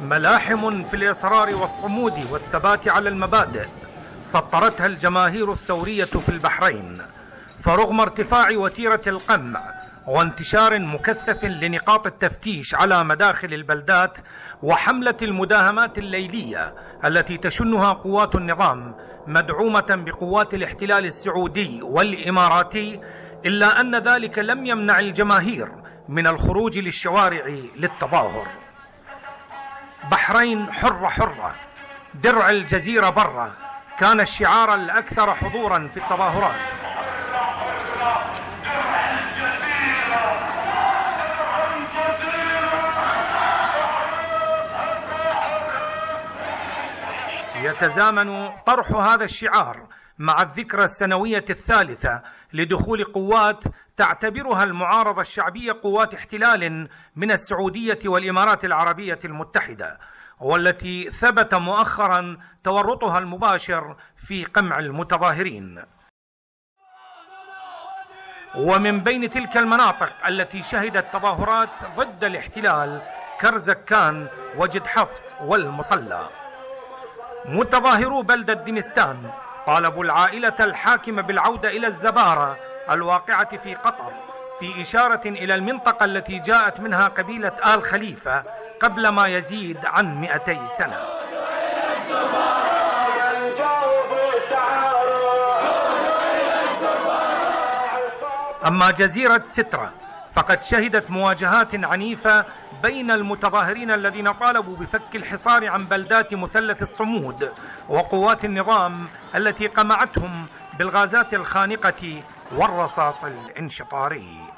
ملاحم في الإصرار والصمود والثبات على المبادئ سطرتها الجماهير الثورية في البحرين، فرغم ارتفاع وتيرة القمع وانتشار مكثف لنقاط التفتيش على مداخل البلدات وحملة المداهمات الليلية التي تشنها قوات النظام مدعومة بقوات الاحتلال السعودي والإماراتي، إلا أن ذلك لم يمنع الجماهير من الخروج للشوارع للتظاهر. بحرين حرة حرة، درع الجزيرة برة، كان الشعار الأكثر حضورا في التظاهرات. يتزامن طرح هذا الشعار مع الذكرى السنوية الثالثة لدخول قوات تعتبرها المعارضة الشعبية قوات احتلال من السعودية والإمارات العربية المتحدة، والتي ثبت مؤخرا تورطها المباشر في قمع المتظاهرين. ومن بين تلك المناطق التي شهدت تظاهرات ضد الاحتلال كرزكان وجد حفص والمصلى. متظاهرو بلدة دمستان طالبوا العائلة الحاكمة بالعودة إلى الزبارة الواقعة في قطر، في إشارة إلى المنطقة التي جاءت منها قبيلة آل خليفة قبل ما يزيد عن 200 سنة. أما جزيرة سترة فقد شهدت مواجهات عنيفة بين المتظاهرين الذين طالبوا بفك الحصار عن بلدات مثلث الصمود وقوات النظام التي قمعتهم بالغازات الخانقة والرصاص الانشطاري.